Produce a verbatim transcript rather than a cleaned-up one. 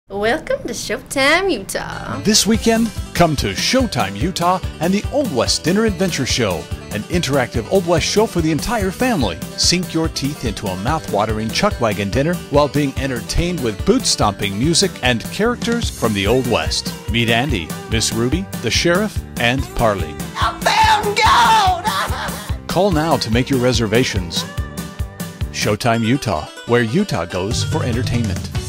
Welcome to Showtime Utah. This weekend, come to Showtime Utah and the Old West Dinner Adventure Show, an interactive Old West show for the entire family. Sink your teeth into a mouth-watering chuck wagon dinner while being entertained with boot-stomping music and characters from the Old West. Meet Andy, Miss Ruby, the Sheriff, and Parley. I found gold! Call now to make your reservations. Showtime Utah, where Utah goes for entertainment.